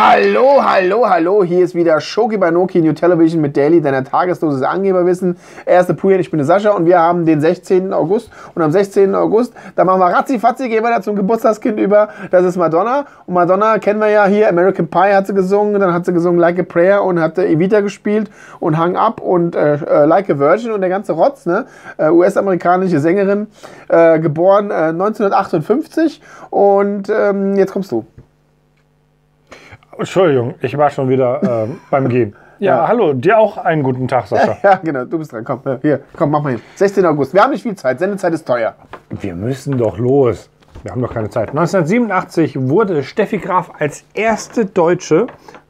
Hallo, hallo, hallo, hier ist wieder Shoki Banoki New Television mit Daily, deiner Tagesdosis Angeberwissen. Erste Puyen, ich bin der Sascha und wir haben den 16. August und am 16. August, da machen wir ratzi-fatzi, gehen wir da zum Geburtstagskind über, das ist Madonna und Madonna kennen wir ja hier, American Pie hat sie gesungen, dann hat sie gesungen Like a Prayer und hat Evita gespielt und Hang Up und Like a Virgin und der ganze Rotz, ne? US-amerikanische Sängerin, geboren 1958 und jetzt kommst du. Entschuldigung, ich war schon wieder beim Gehen. Ja, hallo, dir auch einen guten Tag, Sascha. Ja, genau, du bist dran. Komm, hier, komm, mach mal hin. 16. August, wir haben nicht viel Zeit, Sendezeit ist teuer. Wir müssen doch los. Wir haben doch keine Zeit. 1987 wurde Steffi Graf als erste deutsche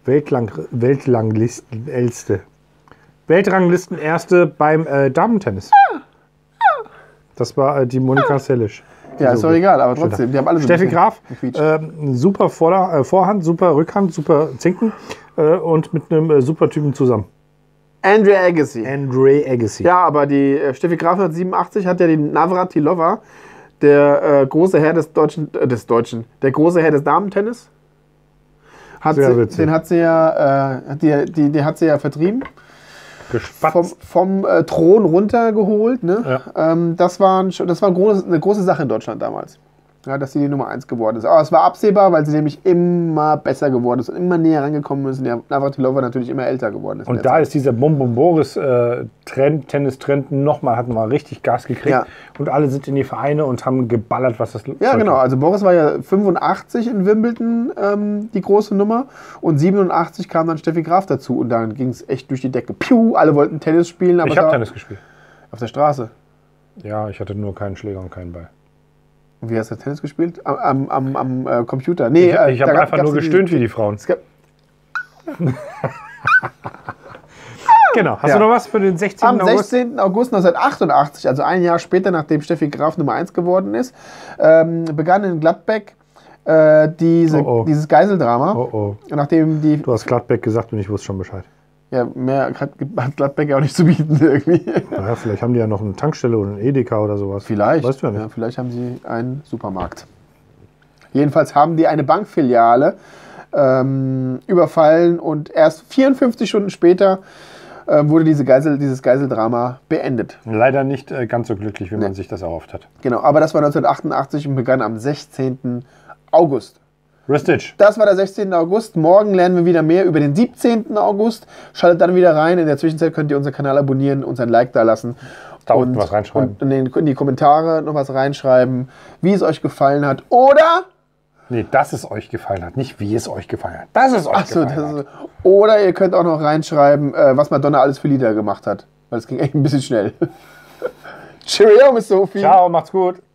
Weltranglistenerste beim Damentennis. Das war die Monika Seles. Ja, ist doch egal, aber trotzdem, die haben alle so Steffi Graf, super Vorhand, super Rückhand, super Zinken und mit einem super Typen zusammen. Andre Agassi. Ja, aber die Steffi Graf 1987 hat ja den Navratilova, der große Herr des große Herr des Damentennis. Den hat sie ja vertrieben. Vom Thron runtergeholt. Ne? Ja. Das war eine große Sache in Deutschland damals, ja, dass sie die Nummer 1 geworden ist. Aber es war absehbar, weil sie nämlich immer besser geworden ist und immer näher rangekommen ist und der Navratilova natürlich immer älter geworden ist. Und da ist dieser Tennistrend nochmal, hat mal richtig Gas gekriegt. Ja. Und alle sind in die Vereine und haben geballert, was das Ja, genau. Also Boris war ja 85 in Wimbledon die große Nummer und 87 kam dann Steffi Graf dazu und dann ging es echt durch die Decke. Piu, alle wollten Tennis spielen. Aber ich habe Tennis gespielt. Auf der Straße? Ja, ich hatte nur keinen Schläger und keinen Ball. Und wie hast du Tennis gespielt? Am Computer? Nee, ich habe einfach nur gestöhnt wie die Frauen. Genau. Hast du noch was für den 16. August? Am 16. August 1988, also ein Jahr später, nachdem Steffi Graf Nummer 1 geworden ist, begann in Gladbeck dieses Geiseldrama. Nachdem du hast Gladbeck gesagt und ich wusste schon Bescheid. Ja, mehr hat Gladbeck ja auch nicht zu bieten irgendwie. Naja, vielleicht haben die ja noch eine Tankstelle oder ein Edeka oder sowas. Vielleicht. Weißt du ja nicht. Ja, vielleicht haben sie einen Supermarkt. Jedenfalls haben die eine Bankfiliale überfallen und erst 54 Stunden später wurde dieses Geiseldrama beendet. Leider nicht ganz so glücklich, wie man sich das erhofft hat. Genau, aber das war 1988 und begann am 16. August. Richtig. Das war der 16. August. Morgen lernen wir wieder mehr über den 17. August. Schaltet dann wieder rein. In der Zwischenzeit könnt ihr unseren Kanal abonnieren, uns ein Like da lassen. Und was reinschreiben. Und in die Kommentare noch was reinschreiben, wie es euch gefallen hat. Oder... Nee, dass es euch gefallen hat, nicht wie es euch gefallen hat. Dass es euch gefallen hat. Oder ihr könnt auch noch reinschreiben, was Madonna alles für Lieder gemacht hat. Weil es ging echt ein bisschen schnell. Cheerio, Miss Sophie. Ciao, macht's gut.